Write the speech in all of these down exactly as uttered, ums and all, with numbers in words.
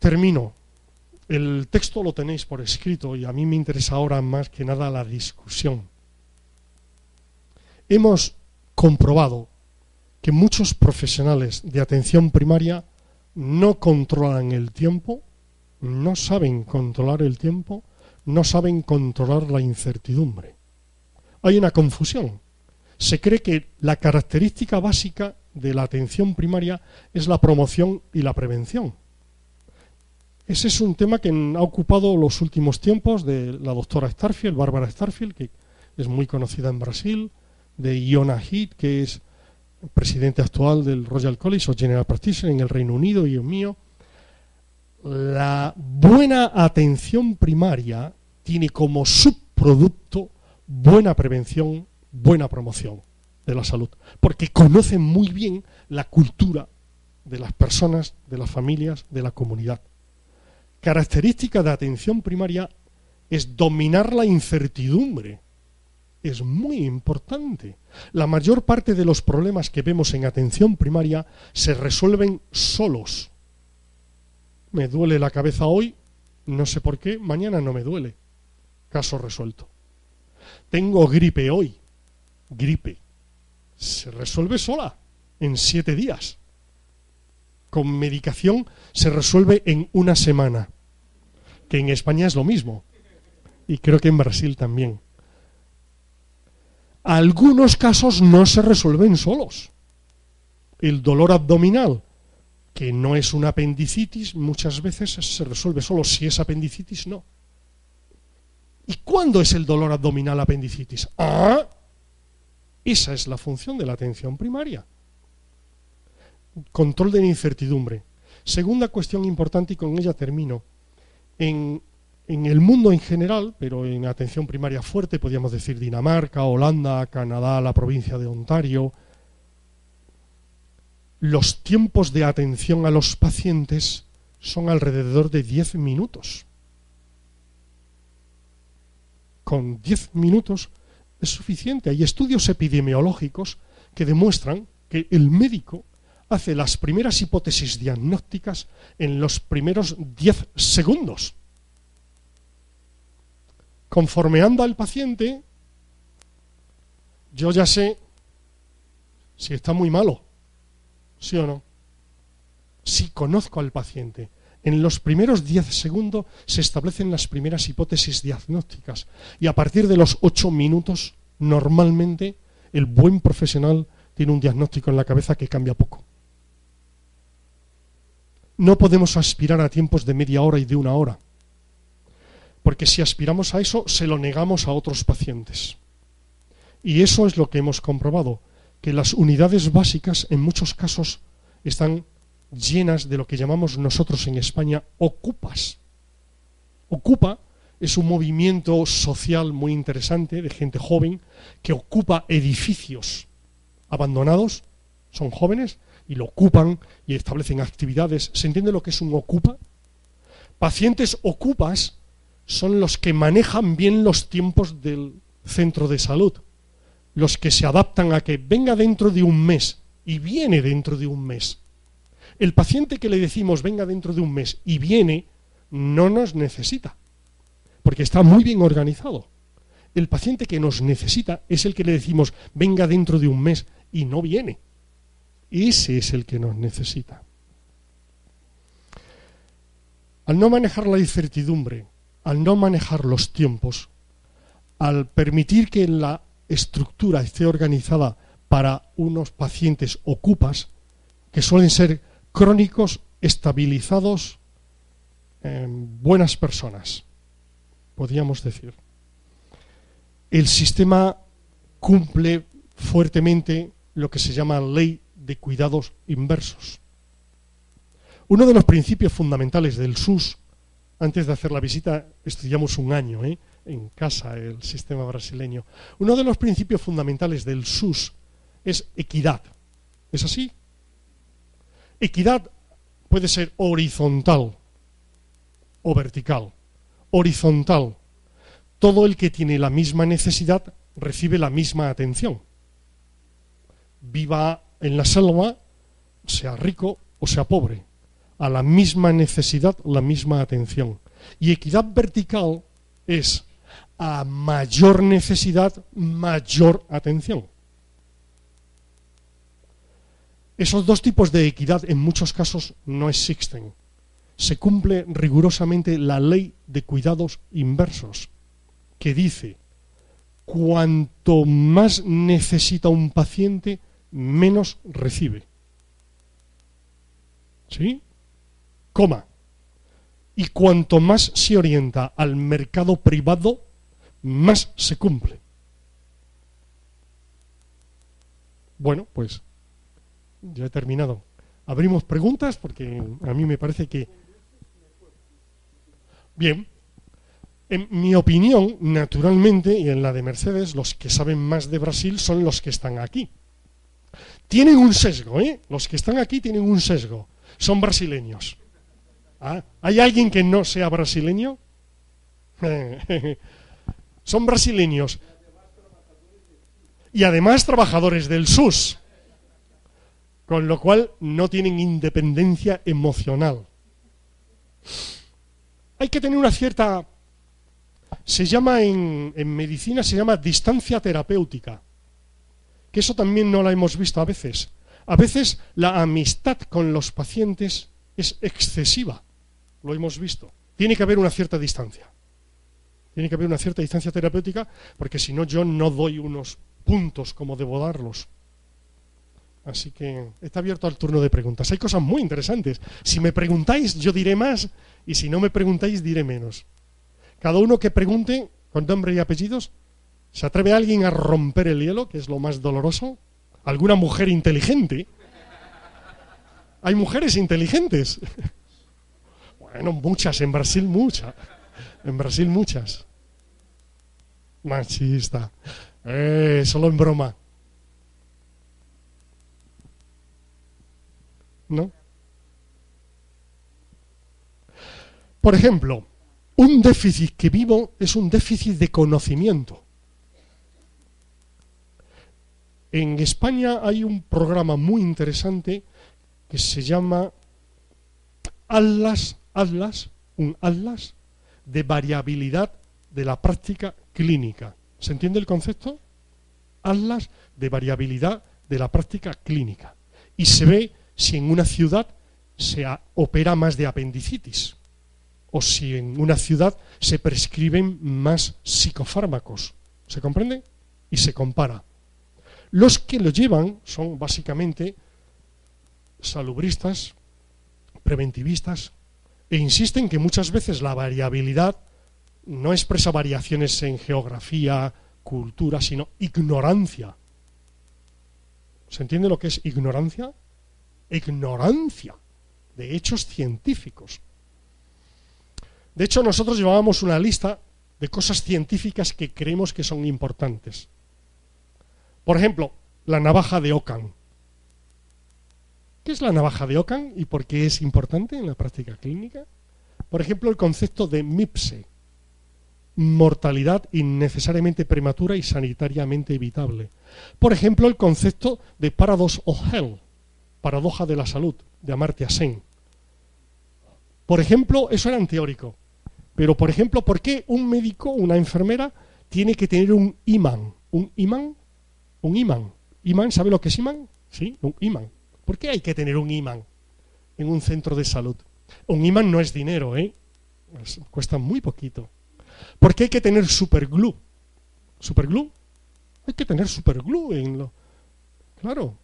termino. El texto lo tenéis por escrito y a mí me interesa ahora más que nada la discusión. Hemos comprobado que muchos profesionales de atención primaria no controlan el tiempo, no saben controlar el tiempo, no saben controlar la incertidumbre. Hay una confusión. Se cree que la característica básica de la atención primaria es la promoción y la prevención. Ese es un tema que ha ocupado los últimos tiempos de la doctora Starfield, Bárbara Starfield, que es muy conocida en Brasil, de Iona Heath, que es presidente actual del Royal College of General Practitioners en el Reino Unido, y el mío. La buena atención primaria tiene como subproducto buena prevención, buena promoción de la salud, porque conocen muy bien la cultura de las personas, de las familias, de la comunidad. Característica de atención primaria es dominar la incertidumbre. Es muy importante. La mayor parte de los problemas que vemos en atención primaria se resuelven solos. Me duele la cabeza hoy, no sé por qué, mañana no me duele. Caso resuelto. Tengo gripe hoy. Gripe. Se resuelve sola, en siete días. Con medicación se resuelve en una semana. Que en España es lo mismo. Y creo que en Brasil también. Algunos casos no se resuelven solos. El dolor abdominal, que no es una apendicitis, muchas veces se resuelve solo. Si es apendicitis, no. ¿Y cuándo es el dolor abdominal apendicitis? ¡Ah! Esa es la función de la atención primaria. Control de la incertidumbre. Segunda cuestión importante, y con ella termino. En, en el mundo en general, pero en atención primaria fuerte, podríamos decir Dinamarca, Holanda, Canadá, la provincia de Ontario, los tiempos de atención a los pacientes son alrededor de diez minutos. Con diez minutos es suficiente. Hay estudios epidemiológicos que demuestran que el médico hace las primeras hipótesis diagnósticas en los primeros diez segundos. Conforme anda el paciente, yo ya sé si está muy malo, ¿sí o no? Si conozco al paciente. En los primeros diez segundos se establecen las primeras hipótesis diagnósticas y a partir de los ocho minutos, normalmente, el buen profesional tiene un diagnóstico en la cabeza que cambia poco. No podemos aspirar a tiempos de media hora y de una hora, porque si aspiramos a eso, se lo negamos a otros pacientes. Y eso es lo que hemos comprobado, que las unidades básicas en muchos casos están llenas de lo que llamamos nosotros en España ocupas. Ocupa es un movimiento social muy interesante de gente joven que ocupa edificios abandonados, son jóvenes y lo ocupan y establecen actividades. ¿Se entiende lo que es un ocupa? Pacientes ocupas son los que manejan bien los tiempos del centro de salud, los que se adaptan a que venga dentro de un mes y viene dentro de un mes. El paciente que le decimos venga dentro de un mes y viene, no nos necesita, porque está muy bien organizado. El paciente que nos necesita es el que le decimos venga dentro de un mes y no viene. Ese es el que nos necesita. Al no manejar la incertidumbre, al no manejar los tiempos, al permitir que la estructura esté organizada para unos pacientes ocupas, que suelen ser crónicos, estabilizados, eh, buenas personas, podríamos decir. El sistema cumple fuertemente lo que se llama ley de cuidados inversos. Uno de los principios fundamentales del S U S, antes de hacer la visita, estudiamos un año ¿eh? en casa el sistema brasileño. Uno de los principios fundamentales del S U S es equidad. ¿Es así? Equidad puede ser horizontal o vertical. Horizontal. Todo el que tiene la misma necesidad recibe la misma atención. Viva en la selva, sea rico o sea pobre. a la misma necesidad la misma atención. Y equidad vertical es a mayor necesidad, mayor atención. Esos dos tipos de equidad en muchos casos no existen. Se cumple rigurosamente la ley de cuidados inversos, que dice: cuanto más necesita un paciente, menos recibe. ¿Sí? Coma. Y cuanto más se orienta al mercado privado, más se cumple. Bueno, pues ya he terminado. Abrimos preguntas porque a mí me parece que... Bien. En mi opinión, naturalmente, y en la de Mercedes, los que saben más de Brasil son los que están aquí. Tienen un sesgo, ¿eh? Los que están aquí tienen un sesgo. Son brasileños. ¿Ah? ¿Hay alguien que no sea brasileño? Son brasileños. Y además trabajadores del S U S. Con lo cual no tienen independencia emocional. Hay que tener una cierta... Se llama en, en medicina, se llama distancia terapéutica. Que eso también no la hemos visto a veces. A veces la amistad con los pacientes es excesiva. Lo hemos visto. Tiene que haber una cierta distancia. Tiene que haber una cierta distancia terapéutica, porque si no yo no doy unos puntos como debo darlos. Así que está abierto al turno de preguntas. Hay cosas muy interesantes. Si me preguntáis, yo diré más, y si no me preguntáis, diré menos. Cada uno que pregunte, con nombre y apellidos. ¿Se atreve alguien a romper el hielo, que es lo más doloroso? ¿Alguna mujer inteligente? ¿Hay mujeres inteligentes? Bueno, muchas, en Brasil muchas. En Brasil muchas. Machista. Eh, solo en broma. ¿No? Por ejemplo, un déficit que vivo es un déficit de conocimiento. En España hay un programa muy interesante que se llama Atlas, Atlas, un Atlas de variabilidad de la práctica clínica. ¿Se entiende el concepto? Atlas de variabilidad de la práctica clínica. Y se ve si en una ciudad se opera más de apendicitis o si en una ciudad se prescriben más psicofármacos. ¿Se comprende? Y se compara. Los que lo llevan son básicamente salubristas, preventivistas, e insisten que muchas veces la variabilidad no expresa variaciones en geografía, cultura, sino ignorancia. ¿Se entiende lo que es ignorancia? Ignorancia de hechos científicos. De hecho, nosotros llevábamos una lista de cosas científicas que creemos que son importantes. Por ejemplo, la navaja de Ockham. ¿Qué es la navaja de Ockham y por qué es importante en la práctica clínica? Por ejemplo, el concepto de M I P S E, mortalidad innecesariamente prematura y sanitariamente evitable. Por ejemplo, el concepto de Paradox of Health, paradoja de la salud, de Amartya Sen. Por ejemplo, eso era en teórico. Pero, por ejemplo, ¿por qué un médico, una enfermera, tiene que tener un imán? ¿Un imán? Un imán. ¿Imán? ¿Sabe lo que es imán? Sí, un imán. ¿Por qué hay que tener un imán en un centro de salud? Un imán no es dinero, ¿eh? Pues cuesta muy poquito. ¿Por qué hay que tener superglue? ¿Superglue? Hay que tener superglue en lo... Claro.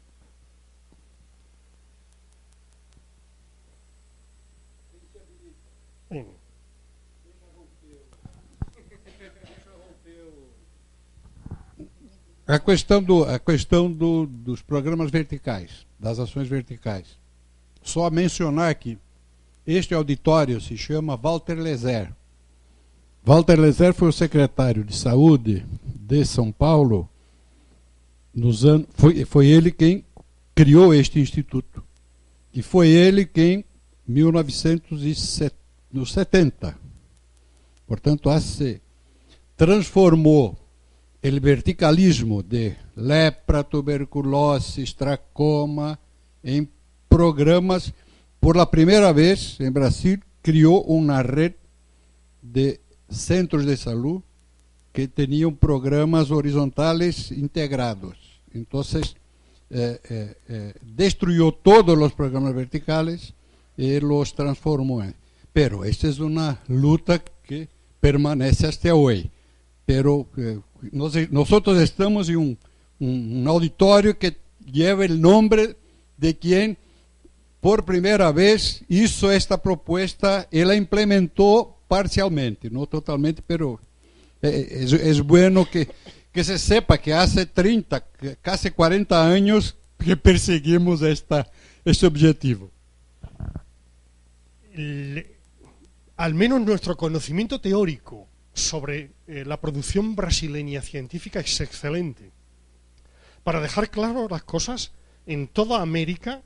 A questão, do, a questão do, dos programas verticais, das ações verticais. Só mencionar que este auditório se chama Walter Lezer. Walter Lezer foi o secretário de Saúde de São Paulo. Nos anos, foi, foi ele quem criou este instituto. E foi ele quem, em mil novecentos e setenta, portanto, se transformou o verticalismo de lepra, tuberculose, tracoma em programas por la primera vez en Brasil crió una red de centros de salud que tenían programas horizontales integrados. Entonces, eh, eh, eh, destruyó todos los programas verticales y los transformó. Pero esta es una lucha que permanece hasta hoy. Pero eh, nos, nosotros estamos en un, un, un auditorio que lleva el nombre de quien por primera vez hizo esta propuesta y la implementó parcialmente, no totalmente, pero es, es bueno que, que se sepa que hace treinta, casi cuarenta años que perseguimos esta, este objetivo. El, al menos nuestro conocimiento teórico sobre eh, la producción brasileña científica es excelente. Para dejar claro las cosas, en toda América,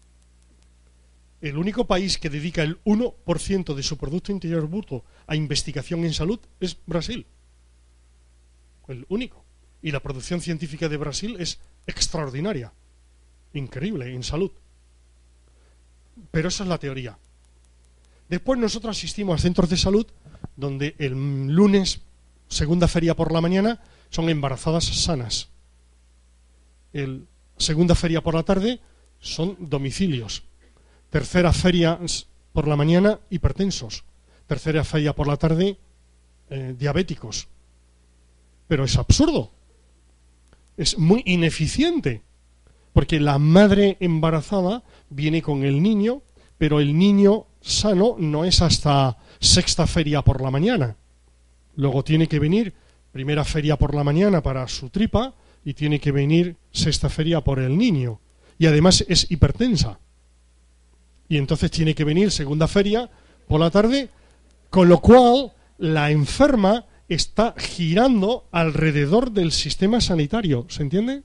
el único país que dedica el uno por ciento de su Producto Interior Bruto a investigación en salud es Brasil. El único. Y la producción científica de Brasil es extraordinaria, increíble en salud. Pero esa es la teoría. Después nosotros asistimos a centros de salud donde el lunes, segunda feria por la mañana, son embarazadas sanas. El segunda feria por la tarde son domicilios. Tercera feria por la mañana, hipertensos. Tercera feria por la tarde, eh, diabéticos. Pero es absurdo. Es muy ineficiente. Porque la madre embarazada viene con el niño, pero el niño sano no es hasta sexta feria por la mañana. Luego tiene que venir primera feria por la mañana para su tripa y tiene que venir sexta feria por el niño. Y además es hipertensa. Y entonces tiene que venir segunda feria por la tarde, con lo cual la enferma está girando alrededor del sistema sanitario. ¿Se entiende?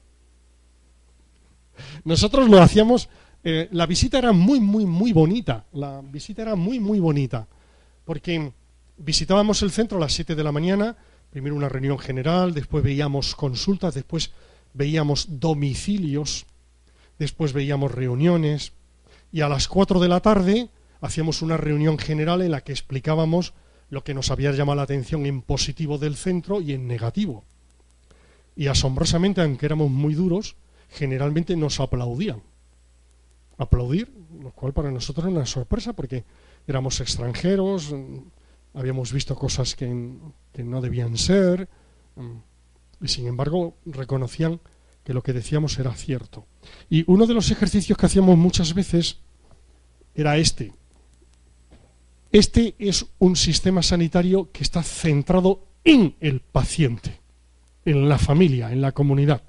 Nosotros lo hacíamos, eh, la visita era muy, muy, muy bonita. La visita era muy, muy bonita. Porque visitábamos el centro a las siete de la mañana, primero una reunión general, después veíamos consultas, después veíamos domicilios, después veíamos reuniones. Y a las cuatro de la tarde hacíamos una reunión general en la que explicábamos lo que nos había llamado la atención en positivo del centro y en negativo. Y asombrosamente, aunque éramos muy duros, generalmente nos aplaudían. Aplaudir, lo cual para nosotros era una sorpresa porque éramos extranjeros, habíamos visto cosas que, que no debían ser, y sin embargo reconocían que lo que decíamos era cierto. Y uno de los ejercicios que hacíamos muchas veces era este. Este es un sistema sanitario que está centrado en el paciente, en la familia, en la comunidad.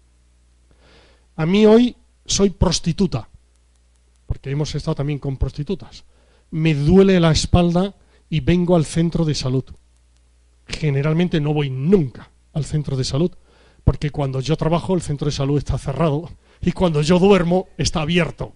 A mí hoy soy prostituta, porque hemos estado también con prostitutas. Me duele la espalda y vengo al centro de salud. Generalmente no voy nunca al centro de salud, porque cuando yo trabajo el centro de salud está cerrado y cuando yo duermo está abierto.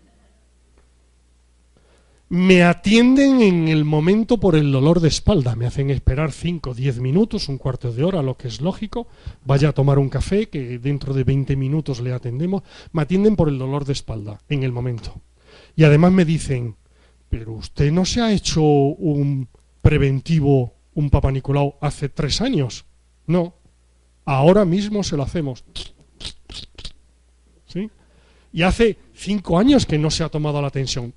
Me atienden en el momento por el dolor de espalda, me hacen esperar cinco o diez minutos, un cuarto de hora, lo que es lógico, vaya a tomar un café que dentro de veinte minutos le atendemos, me atienden por el dolor de espalda en el momento. Y además me dicen, pero usted no se ha hecho un preventivo, un Papá Nicolau hace tres años. No. Ahora mismo se lo hacemos. ¿Sí? Y hace cinco años que no se ha tomado la tensión.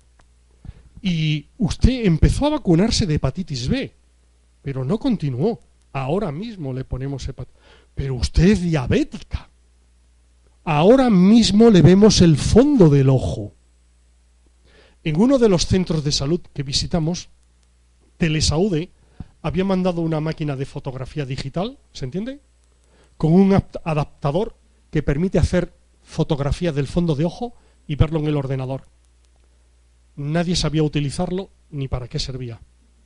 Y usted empezó a vacunarse de hepatitis B, pero no continuó. Ahora mismo le ponemos hepatitis. Pero usted es diabética. Ahora mismo le vemos el fondo del ojo. En uno de los centros de salud que visitamos, Telesaude había mandado una máquina de fotografía digital, ¿se entiende?, con un adaptador que permite hacer fotografía del fondo de ojo y verlo en el ordenador. Nadie sabía utilizarlo ni para qué servía.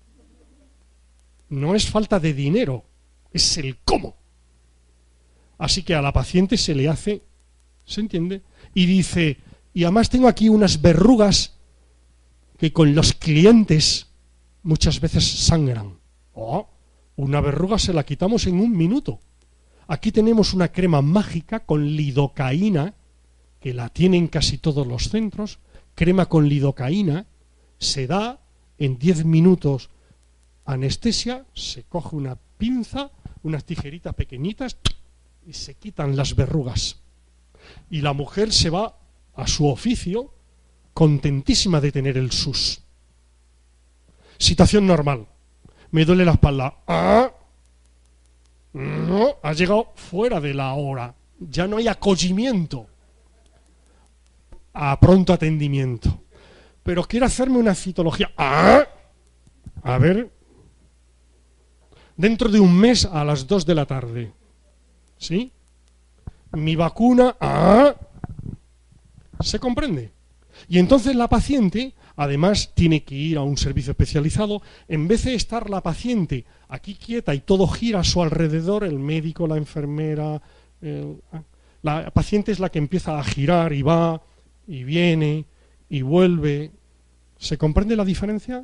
No es falta de dinero, es el cómo. Así que a la paciente se le hace, ¿se entiende?, y dice, y además tengo aquí unas verrugas que con los clientes muchas veces sangran. Oh, una verruga se la quitamos en un minuto. Aquí tenemos una crema mágica con lidocaína, que la tienen casi todos los centros, crema con lidocaína, se da en diez minutos anestesia, se coge una pinza, unas tijeritas pequeñitas y se quitan las verrugas. Y la mujer se va a su oficio contentísima de tener el S U S. Situación normal. Me duele la espalda. ¿Ah? No, has llegado fuera de la hora. Ya no hay acogimiento a pronto atendimiento. Pero quiero hacerme una citología. ¿Ah? A ver. Dentro de un mes a las dos de la tarde. ¿Sí? Mi vacuna. ¿Ah? ¿Se comprende? Y entonces la paciente, además, tiene que ir a un servicio especializado. En vez de estar la paciente aquí quieta y todo gira a su alrededor, el médico, la enfermera, el, la paciente es la que empieza a girar y va y viene y vuelve. ¿Se comprende la diferencia?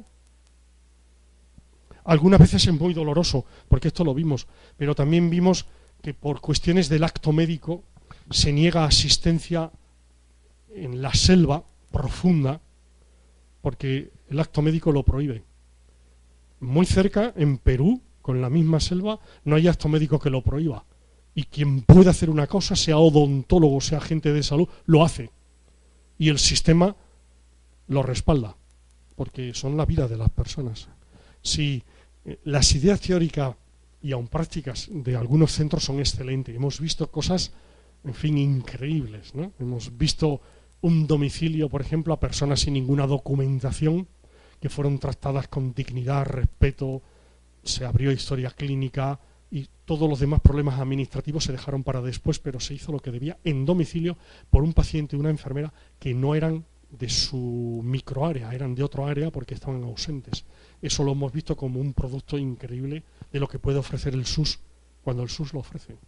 Algunas veces es muy doloroso, porque esto lo vimos, pero también vimos que por cuestiones del acto médico se niega asistencia en la selva profunda, porque el acto médico lo prohíbe. Muy cerca, en Perú, con la misma selva, no hay acto médico que lo prohíba. Y quien puede hacer una cosa, sea odontólogo, sea agente de salud, lo hace. Y el sistema lo respalda, porque son la vida de las personas. Si eh, las ideas teóricas y aun prácticas de algunos centros son excelentes, hemos visto cosas, en fin, increíbles, ¿no? Hemos visto un domicilio, por ejemplo, a personas sin ninguna documentación, que fueron tratadas con dignidad, respeto, se abrió historia clínica y todos los demás problemas administrativos se dejaron para después, pero se hizo lo que debía en domicilio por un paciente y una enfermera que no eran de su microárea, eran de otro área porque estaban ausentes. Eso lo hemos visto como un producto increíble de lo que puede ofrecer el S U S cuando el S U S lo ofrece.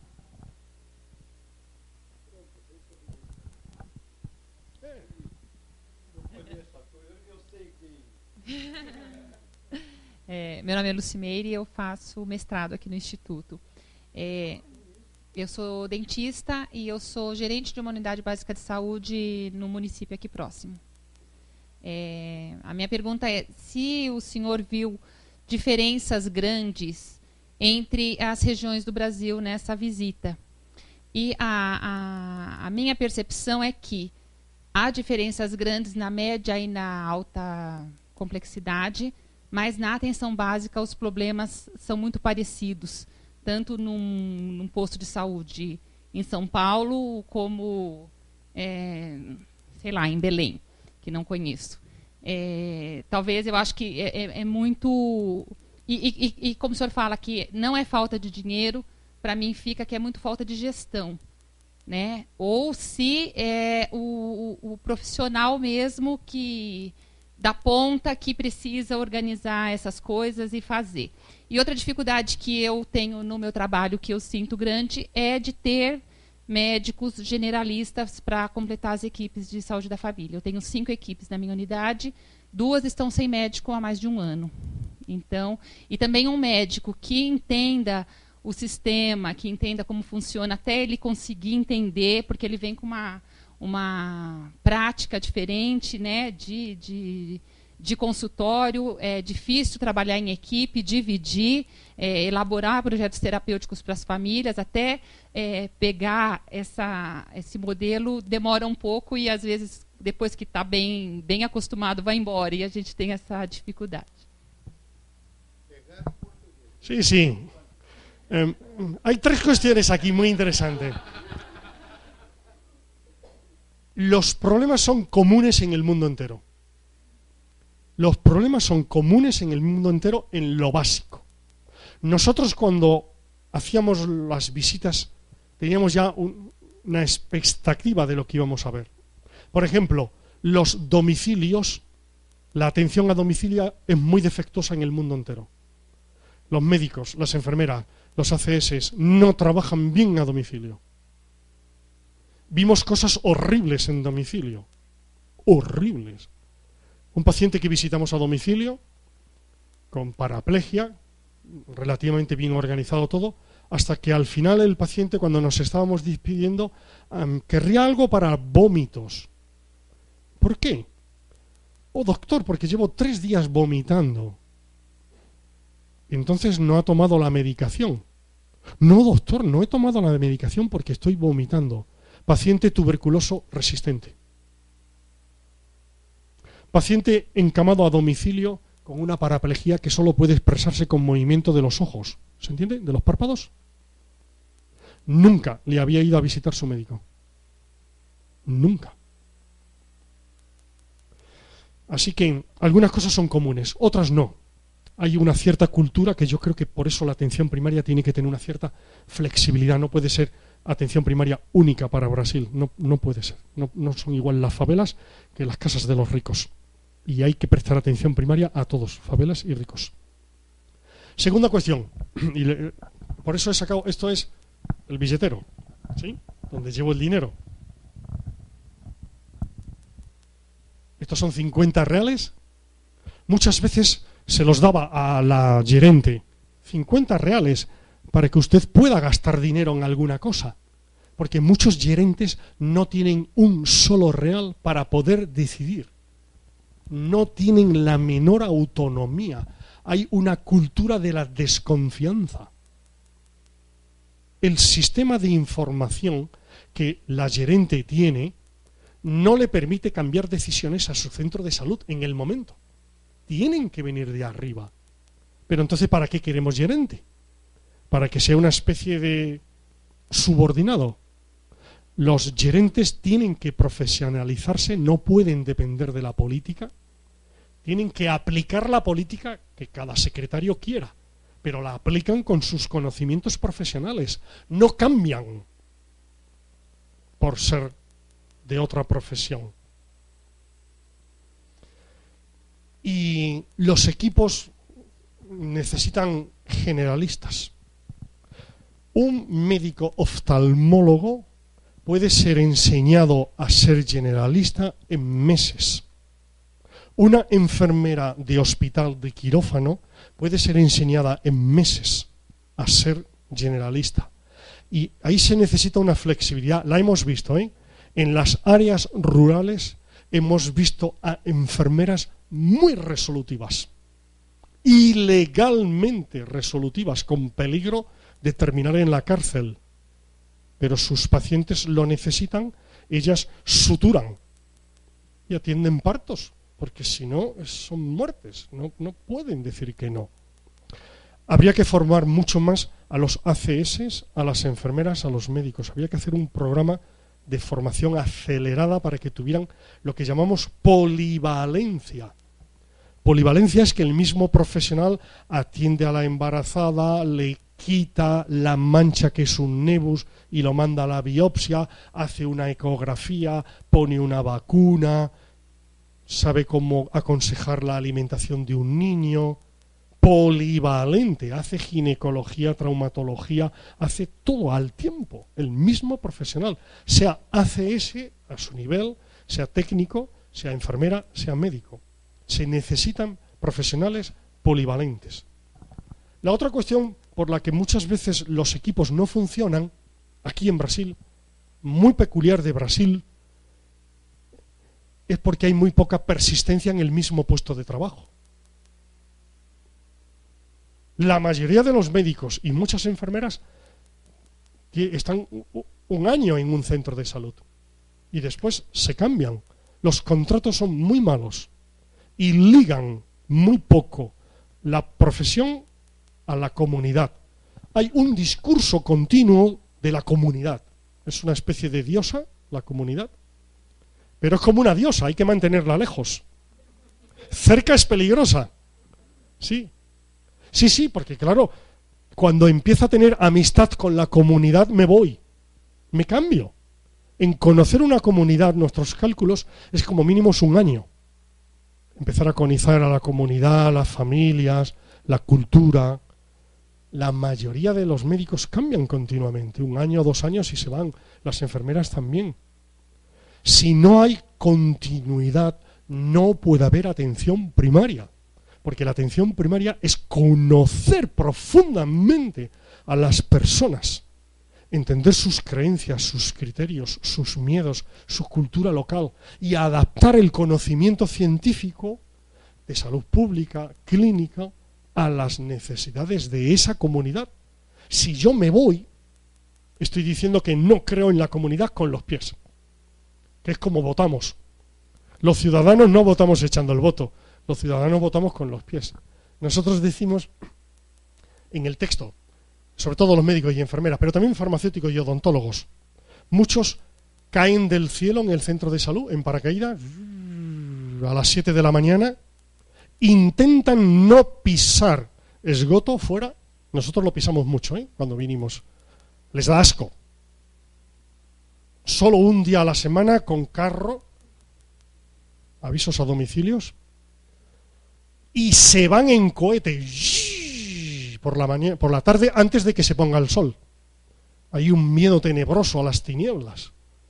É, meu nome é Lucimeire e eu faço mestrado aqui no Instituto. É, eu sou dentista e eu sou gerente de uma unidade básica de saúde no município aqui próximo. É, a minha pergunta é se o senhor viu diferenças grandes entre as regiões do Brasil nessa visita. E a, a, a minha percepção é que há diferenças grandes na média e na alta complexidade, mas na atenção básica os problemas são muito parecidos, tanto num, num posto de saúde em São Paulo, como, é, sei lá, em Belém, que não conheço. É, talvez eu acho que é, é, é muito... E, e, e como o senhor fala que não é falta de dinheiro, para mim fica que é muito falta de gestão, né? Ou se é o, o, o profissional mesmo que... da ponta que precisa organizar essas coisas e fazer. E outra dificuldade que eu tenho no meu trabalho, que eu sinto grande, é de ter médicos generalistas para completar as equipes de saúde da família. Eu tenho cinco equipes na minha unidade, duas estão sem médico há mais de um ano. Então, e também um médico que entenda o sistema, que entenda como funciona, até ele conseguir entender, porque ele vem com uma... uma prática diferente, né, de, de, de consultório, é difícil trabalhar em equipe, dividir, é, elaborar projetos terapêuticos para as famílias, até é, pegar essa, esse modelo demora um pouco e, às vezes, depois que está bem, bem acostumado, vai embora, e a gente tem essa dificuldade. Sí, sí. Eh, hay tres cuestiones aquí muy interesantes. Los problemas son comunes en el mundo entero. Los problemas son comunes en el mundo entero en lo básico. Nosotros cuando hacíamos las visitas teníamos ya un, una expectativa de lo que íbamos a ver. Por ejemplo, los domicilios, la atención a domicilio es muy defectuosa en el mundo entero. Los médicos, las enfermeras, los A C S no trabajan bien a domicilio. Vimos cosas horribles en domicilio, horribles. Un paciente que visitamos a domicilio, con paraplegia, relativamente bien organizado todo, hasta que al final el paciente, cuando nos estábamos despidiendo, um, querría algo para vómitos. ¿Por qué? Oh, doctor, porque llevo tres días vomitando. Entonces no ha tomado la medicación. No, doctor, no he tomado la medicación porque estoy vomitando. Paciente tuberculoso resistente. Paciente encamado a domicilio con una paraplegia que solo puede expresarse con movimiento de los ojos. ¿Se entiende? De los párpados. Nunca le había ido a visitar su médico. Nunca. Así que algunas cosas son comunes, otras no. Hay una cierta cultura que yo creo que por eso la atención primaria tiene que tener una cierta flexibilidad. No puede ser atención primaria única para Brasil. No, no puede ser. No, no son igual las favelas que las casas de los ricos. Y hay que prestar atención primaria a todos, favelas y ricos. Segunda cuestión. Y le, por eso he sacado, esto es el billetero, ¿sí? Donde llevo el dinero. Estos son cincuenta reales. Muchas veces se los daba a la gerente. cincuenta reales para que usted pueda gastar dinero en alguna cosa. Porque muchos gerentes no tienen un solo real para poder decidir. No tienen la menor autonomía. Hay una cultura de la desconfianza. El sistema de información que la gerente tiene no le permite cambiar decisiones a su centro de salud en el momento. Tienen que venir de arriba. Pero entonces, ¿para qué queremos gerente? ¿Para que sea una especie de subordinado? Los gerentes tienen que profesionalizarse, no pueden depender de la política. Tienen que aplicar la política que cada secretario quiera, pero la aplican con sus conocimientos profesionales. No cambian por ser de otra profesión. Y los equipos necesitan generalistas. Un médico oftalmólogo puede ser enseñado a ser generalista en meses. Una enfermera de hospital de quirófano puede ser enseñada en meses a ser generalista. Y ahí se necesita una flexibilidad. La hemos visto, ¿eh? En las áreas rurales hemos visto a enfermeras muy resolutivas, ilegalmente resolutivas, con peligro de terminar en la cárcel. Pero sus pacientes lo necesitan, ellas suturan y atienden partos, porque si no son muertes, no, no pueden decir que no. Habría que formar mucho más a los A C S, a las enfermeras, a los médicos. Habría que hacer un programa de formación acelerada para que tuvieran lo que llamamos polivalencia. Polivalencia es que el mismo profesional atiende a la embarazada, le quita la mancha que es un nebus y lo manda a la biopsia, hace una ecografía, pone una vacuna, sabe cómo aconsejar la alimentación de un niño. Polivalente, hace ginecología, traumatología, hace todo al tiempo, el mismo profesional, sea A C S a su nivel, sea técnico, sea enfermera, sea médico. Se necesitan profesionales polivalentes. La otra cuestión por la que muchas veces los equipos no funcionan, aquí en Brasil, muy peculiar de Brasil, es porque hay muy poca persistencia en el mismo puesto de trabajo. La mayoría de los médicos y muchas enfermeras están un año en un centro de salud y después se cambian. Los contratos son muy malos y ligan muy poco la profesión a la comunidad. Hay un discurso continuo de la comunidad. Es una especie de diosa, la comunidad, pero es como una diosa, hay que mantenerla lejos. Cerca es peligrosa, sí. Sí, sí, porque claro, cuando empiezo a tener amistad con la comunidad me voy, me cambio. En conocer una comunidad, nuestros cálculos es como mínimo un año. Empezar a conocer a la comunidad, las familias, la cultura. La mayoría de los médicos cambian continuamente, un año, dos años y se van. Las enfermeras también. Si no hay continuidad, no puede haber atención primaria. Porque la atención primaria es conocer profundamente a las personas, entender sus creencias, sus criterios, sus miedos, su cultura local y adaptar el conocimiento científico de salud pública, clínica, a las necesidades de esa comunidad. Si yo me voy, estoy diciendo que no creo en la comunidad con los pies, que es como votamos. Los ciudadanos no votamos echando el voto, los ciudadanos votamos con los pies. Nosotros decimos en el texto, sobre todo los médicos y enfermeras, pero también farmacéuticos y odontólogos, muchos caen del cielo en el centro de salud, en paracaídas, a las siete de la mañana, intentan no pisar esgoto fuera. Nosotros lo pisamos mucho, ¿eh? Cuando vinimos. Les da asco. Solo un día a la semana con carro, avisos a domicilios, y se van en cohete por la mañana, por la tarde, antes de que se ponga el sol. Hay un miedo tenebroso a las tinieblas.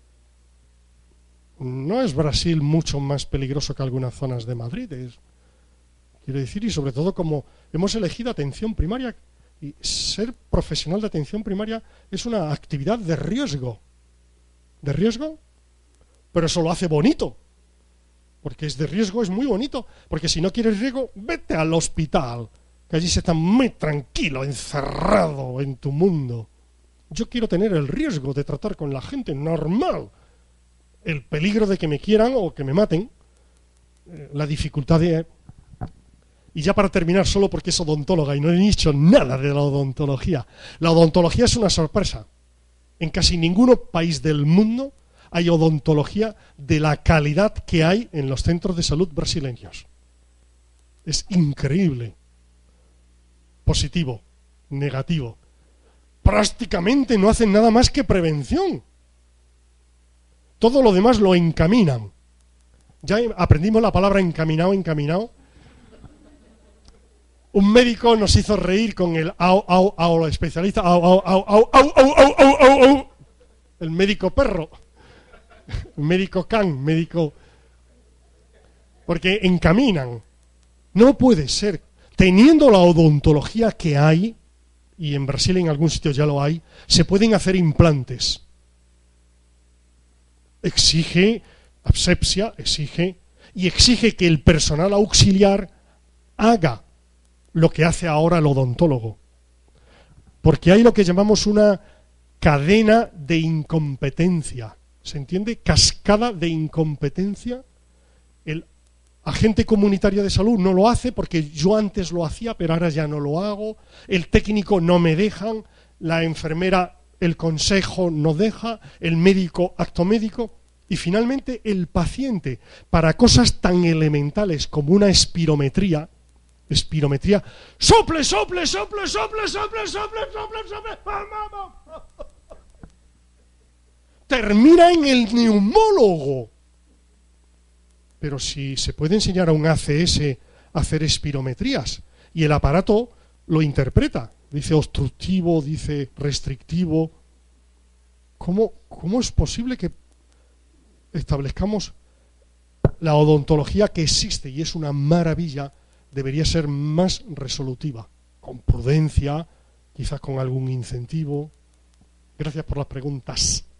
No es Brasil mucho más peligroso que algunas zonas de Madrid, es, quiero decir, y sobre todo como hemos elegido atención primaria, y ser profesional de atención primaria es una actividad de riesgo. ¿De riesgo? Pero eso lo hace bonito. Porque es de riesgo, es muy bonito. Porque si no quieres riesgo, vete al hospital, que allí se está muy tranquilo, encerrado en tu mundo. Yo quiero tener el riesgo de tratar con la gente normal, el peligro de que me quieran o que me maten, eh, la dificultad de... Y ya para terminar, solo porque es odontóloga y no he dicho nada de la odontología. La odontología es una sorpresa. En casi ningún país del mundo hay odontología de la calidad que hay en los centros de salud brasileños. Es increíble. Positivo, negativo. Prácticamente no hacen nada más que prevención. Todo lo demás lo encaminan. Ya aprendimos la palabra encaminado, encaminado. Un médico nos hizo reír con el au, au, au, especialista, au, au, au, au, au, au, au, au, au, au. El médico perro, el médico can, médico... Porque encaminan. No puede ser. Teniendo la odontología que hay, y en Brasil en algún sitio ya lo hay, se pueden hacer implantes. Exige asepsia, exige, y exige que el personal auxiliar haga lo que hace ahora el odontólogo. Porque hay lo que llamamos una cadena de incompetencia. ¿Se entiende? Cascada de incompetencia. El agente comunitario de salud no lo hace porque yo antes lo hacía, pero ahora ya no lo hago. El técnico no me dejan. La enfermera, el consejo no deja. El médico, acto médico. Y finalmente el paciente, para cosas tan elementales como una espirometría, espirometría, sople, sople, sople, sople, sople, sople, sople, sople, termina en el neumólogo. Pero si se puede enseñar a un A C S a hacer espirometrías y el aparato lo interpreta, dice obstructivo, dice restrictivo, ¿cómo, cómo es posible que establezcamos la odontología que existe y es una maravilla? Debería ser más resolutiva, con prudencia, quizás con algún incentivo. Gracias por las preguntas.